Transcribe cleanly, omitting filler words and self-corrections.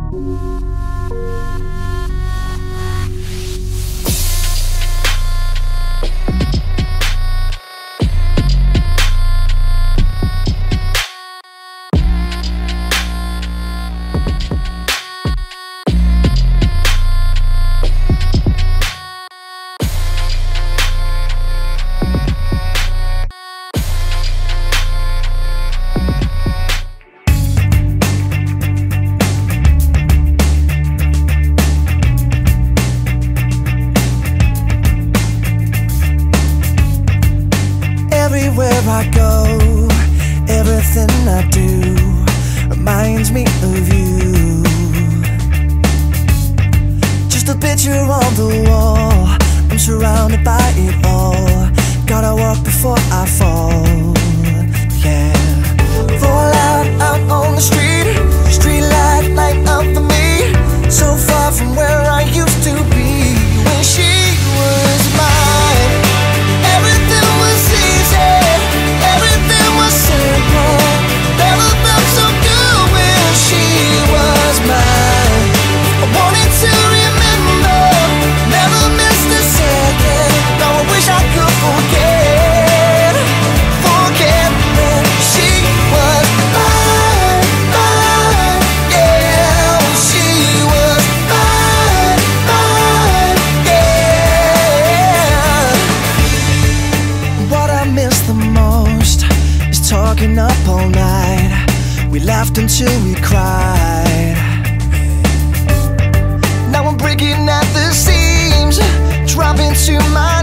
Everywhere I go, everything I do reminds me of you. Just a picture on the wall, I'm surrounded by it all. Gotta walk before I fall, yeah. Fall out on the street, street light up for me. So far from where I used to be. When she was mine, everything was easy, everything was simple. Never felt so good when she was mine. I wanted to remember, never missed a second. Now I wish I could forget when she was mine, yeah. When she was mine, yeah. What I miss the most is talking up all night. We laughed until we cried. Now I'm breaking at the seams, dropping to my